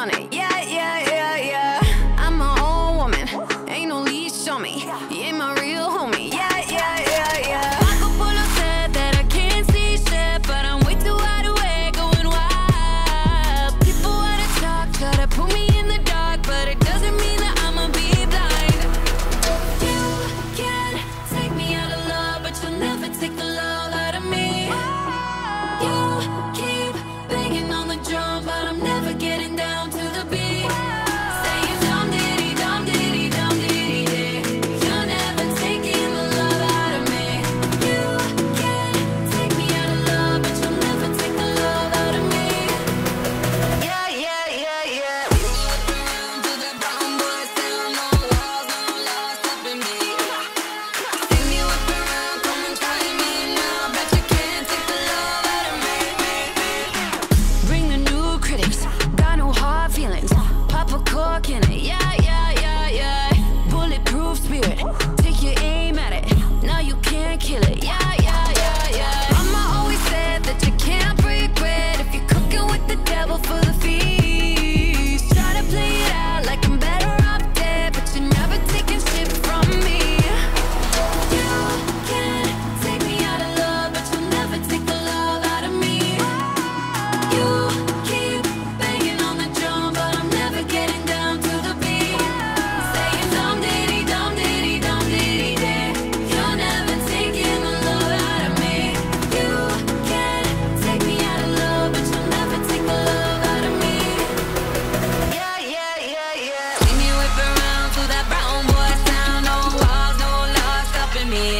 on it. Yeah, yeah, yeah, yeah. I'm my own woman, ain't no leash on me. You ain't my real homie. Yeah, yeah, yeah, yeah. Marco Polo said that I can't see shit, but I'm way too wide awake, going wild. People wanna talk, try to put me in the dark, but it doesn't mean that I'ma be blind. You can take me out of love, but you'll never take the love out of me. You keep banging on the drum, but I'm never getting down to the beat. Saying dum diddy dum diddy dum diddy day. You're never taking the love out of me. You can take me out of love, but you'll never take the love out of me. Yeah, yeah, yeah, yeah. Whip around to that brown boy sound, no walls, no laws stopping me. See me whip around, come and try me now. Bet you can't take the love out of me. Bring the new critics, got no hard feelings. Pop a cork in it, yeah, yeah, yeah, yeah. Bulletproof spirit, take your aim at it. Now you can't kill it, yeah, yeah, yeah, yeah. Mama always said that you can't break bread if you're cooking with the devil for the feast. Try to play it out like I'm better off dead, but you're never taking shit from me. You can take me out of love, but you'll never take the love out of me. You keep banging on the drum, but I'm never getting down to the beat. Saying dum diddy dum diddy dum diddy day. You're never taking the love out of me. You can take me out of love, but you'll never take the love out of me. Yeah, yeah, yeah, yeah. See me whip around to that brown boy sound, no walls, no laws stopping me.